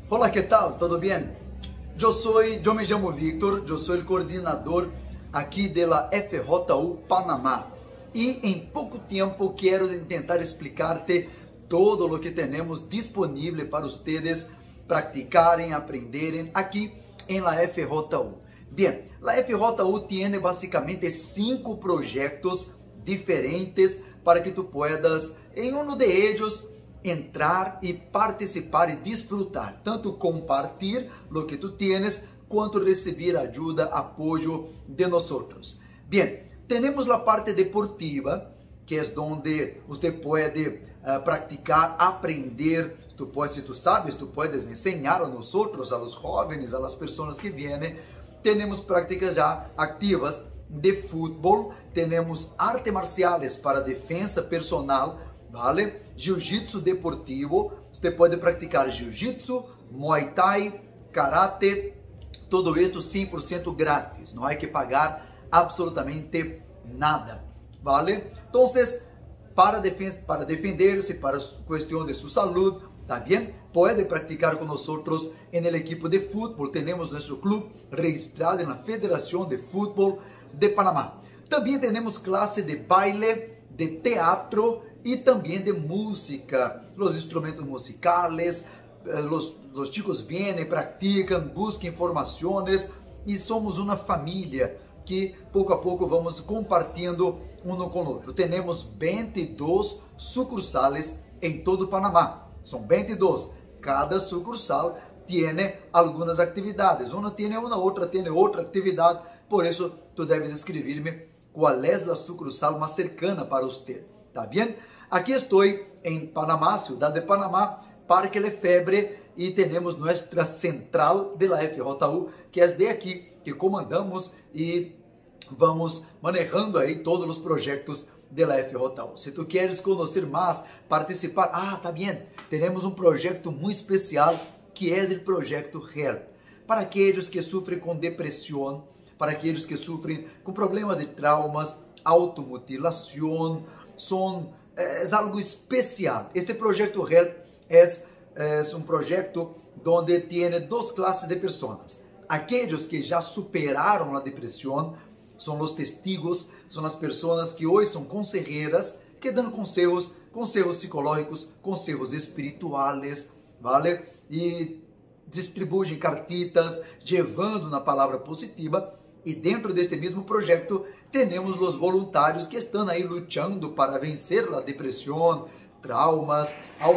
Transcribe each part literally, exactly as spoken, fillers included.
Hola, ¿qué tal? ¿Todo bien? Yo soy, yo me llamo Víctor, yo soy el coordinador aquí de la F J U Panamá y en poco tiempo quiero intentar explicarte todo lo que tenemos disponible para ustedes practicarem, aprenderem aqui em la F J U. Bien, la F J U tiene basicamente cinco projetos diferentes para que tu puedas, em um de ellos, entrar e participar e disfrutar, tanto compartir lo que tu tienes, quanto receber ajuda, apoio de nosotros. Bien, tenemos la parte deportiva, que es donde usted puede uh, practicar, aprender. Tu puedes, si tú sabes, tú puedes enseñar a nosotros, a los jóvenes, a las personas que vienen. Tenemos prácticas já activas de fútbol, tenemos artes marciales para defensa personal, vale? Jiu-jitsu deportivo, você pode praticar jiu-jitsu, muay thai, karate, tudo isso cem por cento grátis, não há que pagar absolutamente nada, vale? Então, para, defen para defender-se, para questão de sua saúde, tá bem? Pode praticar com nós em el equipo de fútbol, temos nosso clube registrado na Federação de Fútbol de Panamá. Também temos classe de baile, de teatro e também de música, os instrumentos musicales, os, os chicos vêm, praticam, buscam informações e somos uma família que pouco a pouco vamos compartilhando um com o outro. Temos vinte e dois sucursales em todo o Panamá, são vinte e dois, cada sucursal tem algumas atividades, uma tem uma, outra tem outra atividade, por isso tu deves escrever-me qual é a sucursal mais cercana para você. ¿Está bien? Aquí estoy en Panamá, ciudad de Panamá, Parque Lefebvre, y tenemos nuestra central de la F J U, que es de aquí, que comandamos y vamos manejando ahí todos los proyectos de la F J U. Si tú quieres conocer más, participar, ah, está bien, tenemos un proyecto muy especial, que es el proyecto HELP, para aquellos que sufren con depresión, para aquellos que sufren con problemas de traumas, automutilación, Son, é algo especial. Este projeto HELP é, é um projeto onde tem duas classes de pessoas. Aqueles que já superaram a depressão são os testigos, são as pessoas que hoje são conselheiras, que dão conselhos, conselhos psicológicos, conselhos espirituais, vale? E distribuem cartitas, levando na palavra positiva. E dentro deste mesmo projeto, temos os voluntários que estão aí lutando para vencer a depressão, traumas,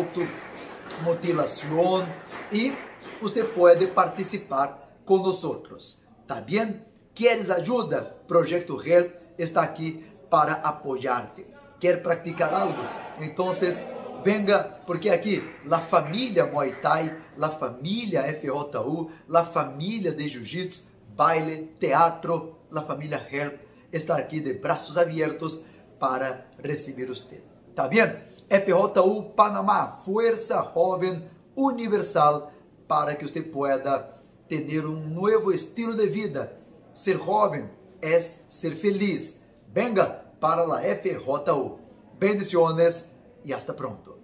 automutilação, e você pode participar conosco. Tá bem? Queres ajuda? Projeto HELP está aqui para apoiar-te. Quer praticar algo? Então, venga, porque aqui, a família Muay Thai, a família F J U, a família de Jiu-Jitsu, baile, teatro, a família HELP está aqui de braços abertos para receber você. Tá bem? F J U Panamá, Fuerza Joven Universal, para que você pueda ter um novo estilo de vida. Ser jovem é ser feliz. Venga para a F J U. Bendiciones e hasta pronto.